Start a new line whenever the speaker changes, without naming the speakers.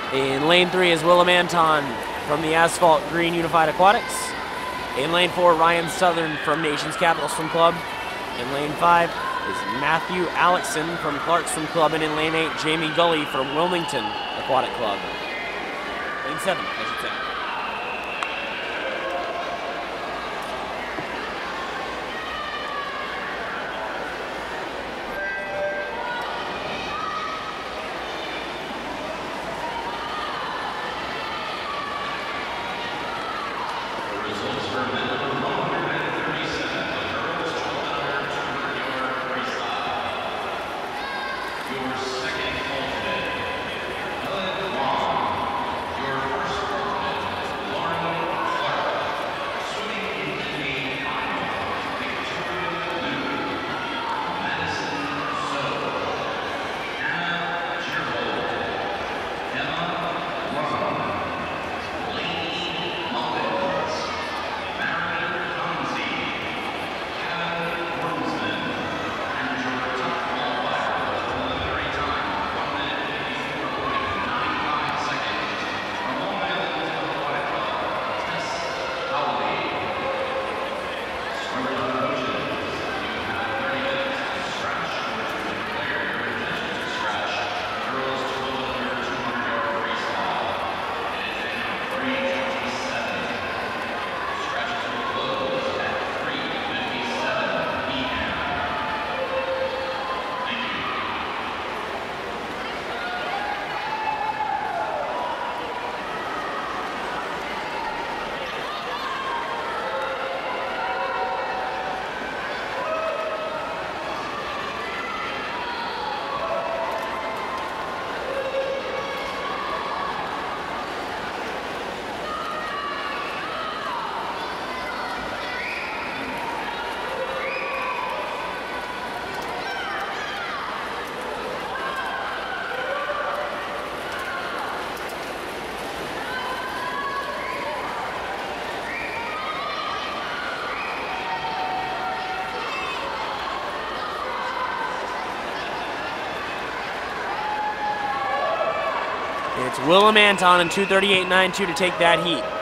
In lane 3 is Willem Anton from the Asphalt Green Unified Aquatics. In lane 4, Ryan Southern from Nations Capital Swim Club. In lane 5 is Matthew Alexson from Clark Swim Club. And in lane 8, Jamie Gully from Wilmington Aquatic Club. Lane 7, I should say. It's Willem Anton in 2:38.92 to take that heat.